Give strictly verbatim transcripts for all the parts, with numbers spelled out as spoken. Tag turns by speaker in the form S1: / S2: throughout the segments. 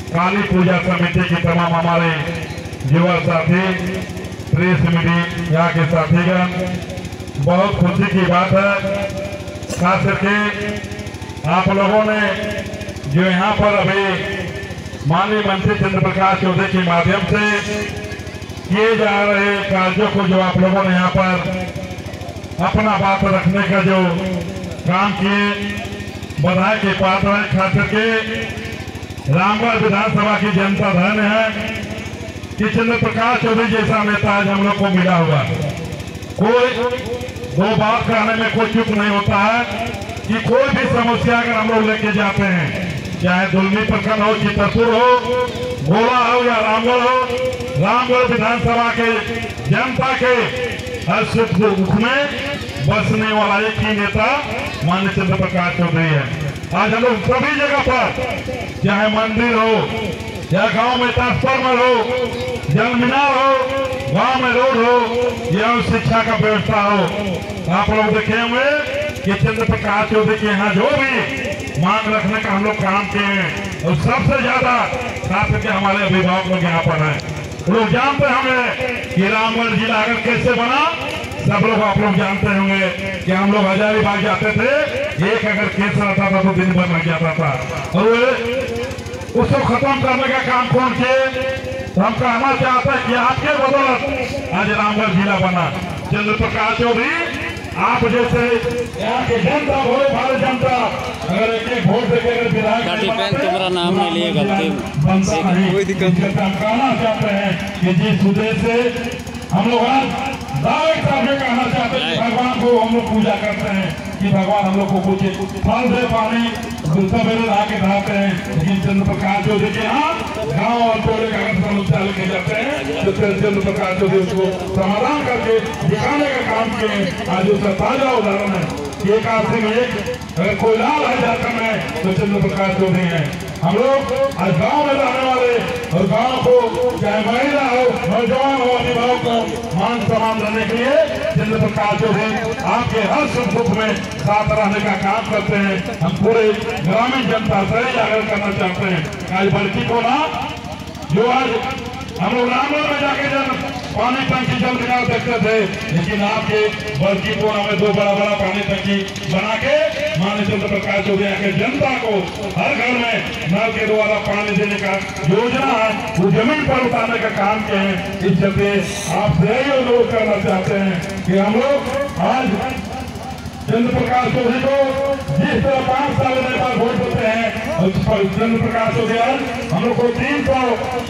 S1: काली पूजा समिति की तमाम हमारे युवा साथी, प्रेस मीडिया यहाँ के साथीगण, बहुत खुशी की बात है खास करके आप लोगों ने जो यहाँ पर अभी माननीय मंत्री चंद्र प्रकाश चौधरी के माध्यम से किए जा रहे कार्यों को जो आप लोगों ने यहाँ पर अपना बात रखने का जो काम किए, बधाई के पात्र है। खास करके रामगढ़ विधानसभा की जनता धन्य है कि चंद्र प्रकाश चौधरी जैसा नेता आज हम लोग को मिला हुआ। कोई दो बात कहने में कोई चुप नहीं होता है कि कोई भी समस्या अगर हम लोग लेके जाते हैं, चाहे दुलमी प्रखंड हो, चित्रपुर हो, गोला हो या रामगढ़ हो, रामगढ़ विधानसभा के जनता के हर सुख दुख में बसने वाला एक ही नेता माननीय चंद्र प्रकाश चौधरी है। आज हम लोग सभी जगह पर, चाहे मंदिर हो या गांव में ट्रांसफार्मर हो, जल मीनार हो, गांव में रोड हो या शिक्षा का व्यवस्था हो, आप लोग देखे होंगे कि चंद्र प्रकाश चौधरी के यहाँ जो भी मांग रखने का हम लोग काम किए हैं, और सबसे ज्यादा खास करके हमारे अभिभावक लोग यहाँ पर हैं। लोग जानते होंगे कि रामगढ़ जिला अगर कैसे बना, सब लोग आप लोग जानते होंगे कि हम लोग हजारीबाग जाते थे, एक अगर केस रहता था तो दिन भर लग जाता था, और उसको खत्म करने का काम कौन किए? तो हम कहना चाहते हैं कि आपके बदौलत आज रामगढ़ जिला बना। चंद्र प्रकाश चौधरी आप जैसे यहाँ की जनता, बोले भारत जनता अगर एक एक वोट देकर अगर विधायक
S2: तुम्हारा नाम नहीं लिए गलती
S1: बनता नहीं, कोई दिक्कत नहीं। हम कहना चाहते हैं कि जिस उद्देश्य से हम लोग आज दावे के साथ कहना चाहते हैं कि भगवान को हम लोग पूजा करते हैं कि भगवान हम लोग को कुछ फल दे, पानी सवेरे ला के नहाते हैं। लेकिन चंद्र प्रकाश चौधरी के यहाँ गाँव और टोले का अगर समस्या लेके जाते हैं तो चंद्र प्रकाश चौधरी उसको समाधान करके दिखाने का काम किए। आज उसका ताजा उदाहरण है कि एक आदमी में एक अगर कोई लाल है झारखंड में तो चंद्र प्रकाश चौधरी है। हम लोग आज गांव में रहने वाले और गांव को चाहे महिला हो, नौजवान हो, अभिभावक को मान सम्मान देने के लिए चंद्र प्रकाश चौधरी आपके हर सुख दुख में साथ रहने का काम करते हैं। हम पूरे ग्रामीण जनता से जागरूक करना चाहते हैं। आज बल्कि को ना जो आज हम लोग रामगढ़ में जाके जब पानी टंकी जल मीनार देखते थे, लेकिन आपके बल्कि कोना में दो बड़ा बड़ा पानी टंकी बना के माननीय चंद्र प्रकाश चौधरी के जनता को हर घर में नल के द्वारा पानी देने का योजना है, वो जमीन पर उतारने का काम किए हैं। इस चलते आपसे यही अनुरोध करना चाहते हैं कि हम लोग आज चंद्र प्रकाश चौधरी को जिस तरह पांच साल नेता वोट देते हैं, और चंद्र प्रकाश चौधरी आज हम लोग को तीन सौ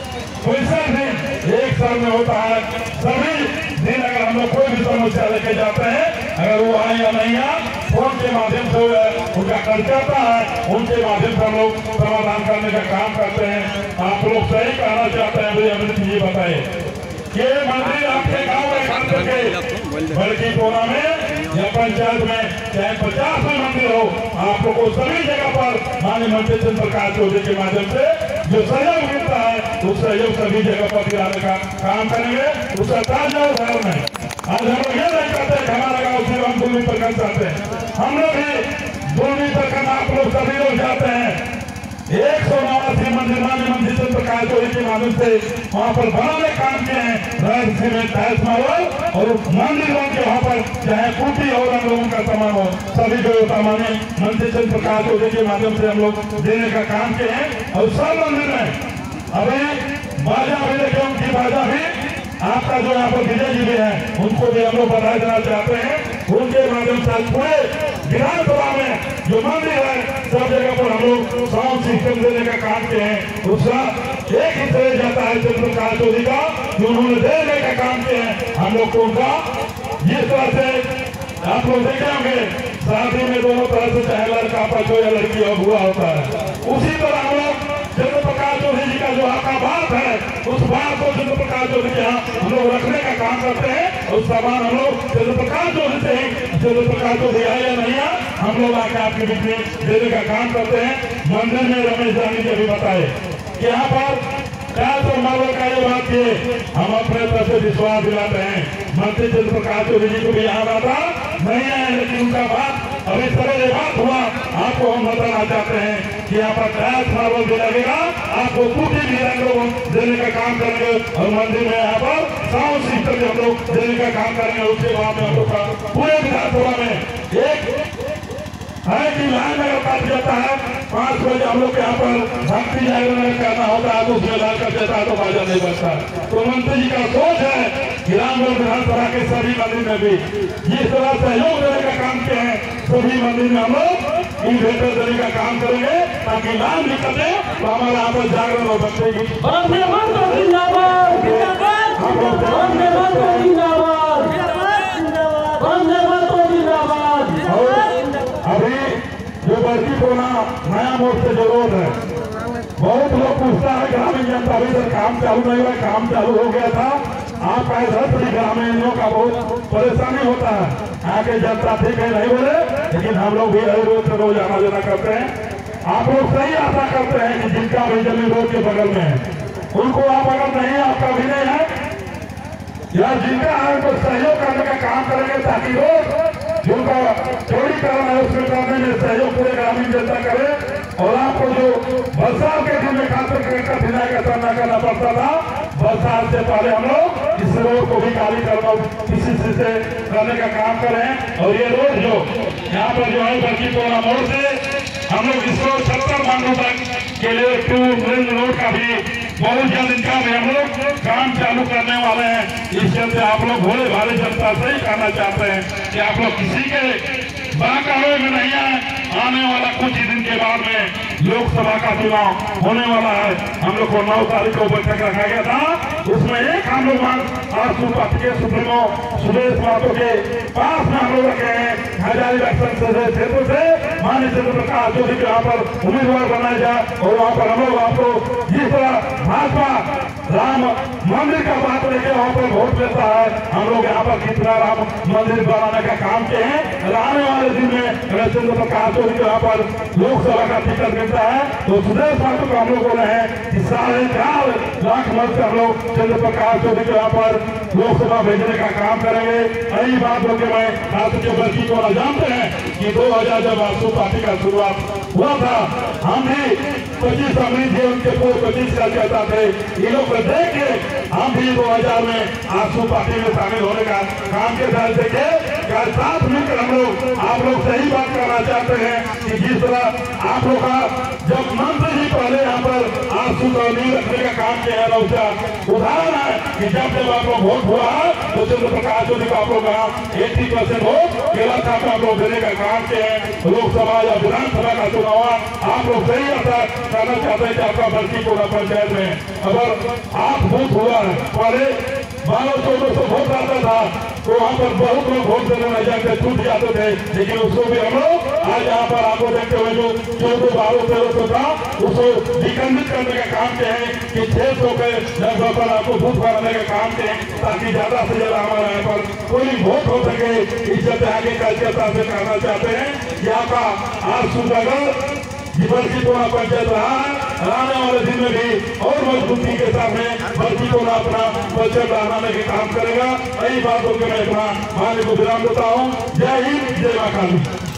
S1: पैंसठ दिन एक साल में होता है। सभी दिन अगर हम लोग कोई भी समस्या लेके जाते हैं, अगर वो आए या नहीं आए, फोन के माध्यम से उनका खर्च आता है, उनके माध्यम से हम लोग समाधान करने का काम करते हैं। आप लोग सही कहना चाहते हैं, भाई अमृत जी बताइए कि मंदिर आपके गाँव में खास करके बल्कि कोना में या पंचायत में चाहे पचास में मंदिर हो, आप लोग को सभी जगह पर माननीय मंत्री चंद्र प्रकाश चौधरी के माध्यम से जो सहयोग मिलता है, उस सहयोग सभी जगह पर दिलाने का काम करेंगे। उसका ताजा उदाहरण है। आज हम लोग ये नहीं चाहते कि हमारा गाँव सिर्फ हम दुलमी प्रखंड चाहते हैं, हम लोग भी दुलमी प्रखंड आप लोग सभी लोग जाते हैं। एक सौ नवासी मंदिर माननीय मंत्री चंद्र प्रकाश चौधरी के माध्यम से वहाँ पर बनाने काम किए हैं। रैड सीमेंट टाइल्स मार्बल और मंदिर बन के वहाँ पर चाहे कुटी और लोगों का सामान हो, सभी व्यवस्था माननीय मंत्री चंद्र प्रकाश चौधरी के माध्यम से हम लोग देने का काम किए हैं। और सब मंदिर में अभी बाजा भी देखे, उनकी बाजा भी आपका जो यहाँ पर विजय जी भी है, उनको भी हम लोग बधाई देना चाहते हैं। उनके माध्यम से पूरे विधानसभा में जो मंदिर है सब जगह पर हम लोग साउंड सिस्टम देने का काम किए हैं। उसका एक ही श्रेय जाता है चंद्र प्रकाश चौधरी का, जो उन्होंने देने का काम किए हैं। हम लोग को उनका जिस तरह से आप लोग देखे होंगे शादी में दोनों तरह से चाहे लड़का पक्ष हो या लड़की हो हुआ होता है, उसी तरह हम लोग चंद्र प्रकाश चौधरी जी का जो आपका बात है, उस बात को चंद्र प्रकाश चौधरी के यहाँ हम लोग रखने का काम करते हैं। और सामान हम लोग चंद्र प्रकाश चौधरी से ही, चंद्र प्रकाश चौधरी आए या नहीं आए, हम लोग आके आपके बीच में देने का काम करते हैं। मंदिर में रमेश जानी जी भी बताए कि यहाँ पर चार सौ मार्बल का ये बात किए, हम अपने तरफ से विश्वास दिलाते हैं। मंत्री चंद्र प्रकाश चौधरी जी को भी यहाँ आता नहीं है, लेकिन उनका बात अभी सवेरे बात हुआ, आपको हम बताना चाहते हैं कि यहाँ पर टैक्स मार्बल भी लगेगा, आपको टूटी भी हम लोग देने का काम करेंगे और मंदिर में यहाँ पर साउंड सिस्टम भी हम लोग देने का काम करेंगे। उसके बाद में हम लोग पूरे विधानसभा में एक है कि नगर पास जाता है, पाँच बजे हम लोग यहाँ पर भक्ति जागरण करना होता है तो उसमें लाल कर देता है तो बाजा नहीं बजता। तो मंत्री जी का सोच है कि रामगढ़ विधानसभा के सभी मंदिर में भी जिस तरह सहयोग देने का काम किए हैं, सभी मंदिर में हम लोग इन्वेटर देने का काम करेंगे ताकि लाभ निकले तो हमारे यहाँ पर जागरण हो सकेगी। अभी जो बर्फी कोना नया मोड़ से जो रोड है, बहुत लोग पूछता है ग्रामीण जनता अभी तक काम चालू नहीं हुआ, काम चालू हो गया था। आपका इधर ग्रामीणों का बहुत परेशानी होता है, यहाँ के जनता ठीक है नहीं बोले, लेकिन हम लोग भी रोज से रोज आना जाना करते हैं। आप लोग सही आशा करते हैं कि जिनका भी जमीन रोड के बगल में है उनको आप अगर नहीं आपका भी नहीं है या जिनका है उनको सहयोग करने का काम करेंगे ताकि रोड जिनका चोरी करना है उसमें करने में सहयोग पूरे ग्रामीण जनता करे। और आपको जो बरसात के दिन में खासकर कठिनाई का सामना करना पड़ता था, बरसात से पहले हम लोग इस रोड को भी खाली करना किसी से करने का काम करें। और ये रोड जो यहाँ पर जो है बल्कि कोना मोड़ से हम लोग इसको सत्तर मांगों तक के लिए टू लेन रोड का भी बहुत जल्द इनका भी हम लोग काम चालू करने वाले हैं। इस चलते आप लोग भोले भाले जनता से ही कहना चाहते हैं कि आप लोग किसी के बाकावे में नहीं आए। आने वाला कुछ ही दिन के बाद में लोकसभा का चुनाव होने वाला है। हम लोग को नौ तारीख को बैठक रखा गया था, उसमें एक हम लोग आरसू पार्टी के सुप्रीमो सुरेश महतो के पास में हम लोग रखे हैं हजारीबाग क्षेत्र से माननीय चंद्र प्रकाश चौधरी को यहाँ पर उम्मीदवार बनाया जाए। और वहाँ पर हम लोग आपको जिस तरह भाजपा राम मंदिर का बात लेके वहाँ पर वोट देता है, हम लोग यहाँ पर कितना राम मंदिर बनाने का काम किए हैं। आने वाले दिन में चंद्र प्रकाश चौधरी को यहाँ पर लोकसभा का टिकट मिलता है तो सुरेश महतो को हम लोग बोले हैं कि साढ़े चार लाख मत से हम लोग चंद्र प्रकाश चौधरी को यहाँ पर लोकसभा भेजने का काम करेंगे। यही बात होकर मैं आज के बच्ची को जानते हैं कि दो हजार जब आरसू पार्टी का शुरुआत हुआ था, हम भी पच्चीस अमृत जीवन के पूर्व पच्चीस का कहता थे, ये लोग देख के हम भी दो हजार में आरसू पार्टी में शामिल होने का काम के साथ देखे। साथ मिलकर हम लोग आप लोग सही बात करना चाहते हैं कि जिस तरह आप लोग का जब मंत्री जी पहले यहाँ पर आरसू का नींव रखने का काम किया है, उसका उदाहरण है कि जब जब आप लोग वोट हुआ तो चंद्र प्रकाश चौधरी को आप लोग यहाँ एट्टी परसेंट वोट केला था आप लोग देने का काम किए हैं। लोकसभा या विधानसभा का चुनाव आप लोग सही ऐसा करना चाहते हैं कि आपका बल्कि कोना पंचायत में अगर आप वोट हुआ है, पहले बारह चौदह सौ वोट आता था तो वहाँ पर बहुत लोग वोट देने में जाकर छूट जाते थे, लेकिन उसको भी हम लोग आज यहाँ पर आपको देखते हुए जो चौदह बारह तेरह सौ था उसको विखंडित करने का काम किए हैं कि छह सौ के जगह पर आपको बूथ बनाने का काम किए ताकि ज्यादा से ज्यादा हमारे यहाँ पर कोई वोट हो सके। इस चलते आगे कार्यकर्ता से कहना चाहते हैं यहाँ का आरसू नगर बल्कि कोना पंचायत रहा है, आने वाले दिन में भी और मजबूती के साथ में बल्कि कोना अपना पंचायत बनाने के काम करेगा। यही बात होकर मैं अपना मान्य को विराम देता हूँ। जय हिंद, जय मां काली।